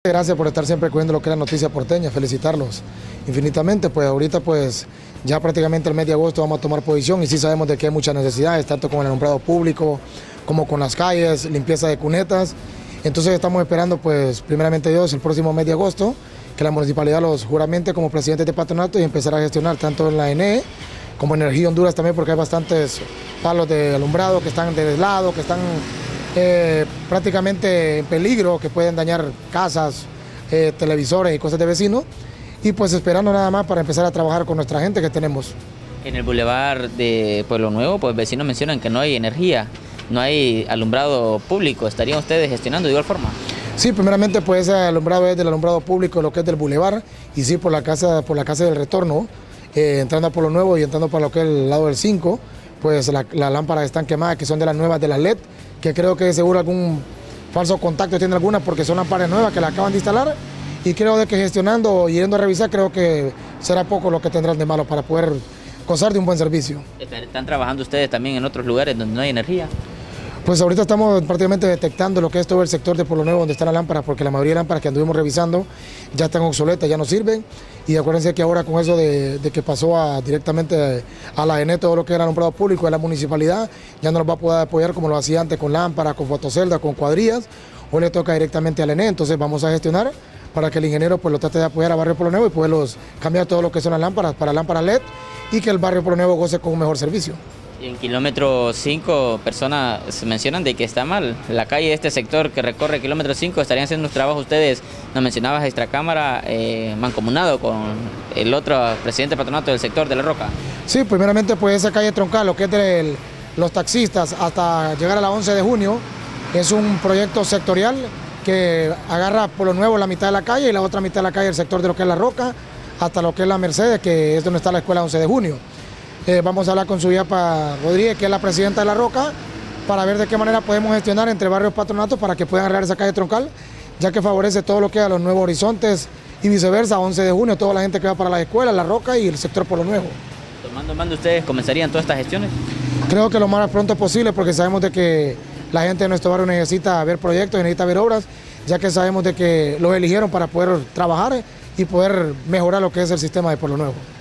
Gracias por estar siempre cubriendo lo que es la noticia porteña, felicitarlos infinitamente, pues ahorita pues ya prácticamente el mes de agosto vamos a tomar posición y sí sabemos de que hay muchas necesidades, tanto con el alumbrado público como con las calles, limpieza de cunetas, entonces estamos esperando pues primeramente Dios el próximo mes de agosto que la municipalidad los juramente como presidentes de patronato y empezar a gestionar tanto en la ENE como Energía Honduras también, porque hay bastantes palos de alumbrado que están de deslado, que están prácticamente en peligro, que pueden dañar casas, televisores y cosas de vecinos, y pues esperando nada más para empezar a trabajar con nuestra gente que tenemos. En el bulevar de Pueblo Nuevo, pues vecinos mencionan que no hay energía, no hay alumbrado público. ¿Estarían ustedes gestionando de igual forma? Sí, primeramente pues ese alumbrado es del alumbrado público, lo que es del bulevar, y sí por la casa del retorno, entrando a Pueblo Nuevo y entrando para lo que es el lado del 5, pues las lámparas están quemadas, que son de las nuevas de las LED, que creo que seguro algún falso contacto tiene alguna porque son lámparas nuevas que la acaban de instalar, y creo de que gestionando y yendo a revisar creo que será poco lo que tendrán de malo para poder gozar de un buen servicio. ¿Están trabajando ustedes también en otros lugares donde no hay energía? Pues ahorita estamos prácticamente detectando lo que es todo el sector de Pueblo Nuevo donde están las lámparas, porque la mayoría de lámparas que anduvimos revisando ya están obsoletas, ya no sirven, y acuérdense que ahora con eso de que pasó directamente a la ENE todo lo que era alumbrado público de la municipalidad, ya no nos va a poder apoyar como lo hacía antes con lámparas, con fotoceldas, con cuadrillas, hoy le toca directamente a la ENE, entonces vamos a gestionar para que el ingeniero pues lo trate de apoyar a Barrio Pueblo Nuevo y poderlos cambiar todo lo que son las lámparas para lámparas LED y que el Barrio Pueblo Nuevo goce con un mejor servicio. Y en kilómetro 5, personas mencionan de que está mal. La calle de este sector que recorre kilómetro 5, estarían haciendo un trabajo ustedes, nos mencionabas extracámara, mancomunado con el otro presidente patronato del sector de La Roca. Sí, primeramente pues esa calle troncal, lo que es de los taxistas hasta llegar a la 11 de junio, es un proyecto sectorial que agarra por lo nuevo la mitad de la calle y la otra mitad de la calle el sector de lo que es La Roca, hasta lo que es la Mercedes, que es donde está la escuela 11 de junio. Vamos a hablar con Suyapa Rodríguez, que es la presidenta de La Roca, para ver de qué manera podemos gestionar entre barrios patronatos para que puedan arreglar esa calle troncal, ya que favorece todo lo que es a los Nuevos Horizontes y viceversa, 11 de junio, toda la gente que va para las escuelas, La Roca y el sector Pueblo Nuevo. Tomando mando, ¿ustedes comenzarían todas estas gestiones? Creo que lo más pronto posible, porque sabemos de que la gente de nuestro barrio necesita ver proyectos y necesita ver obras, ya que sabemos de que los eligieron para poder trabajar y poder mejorar lo que es el sistema de Pueblo Nuevo.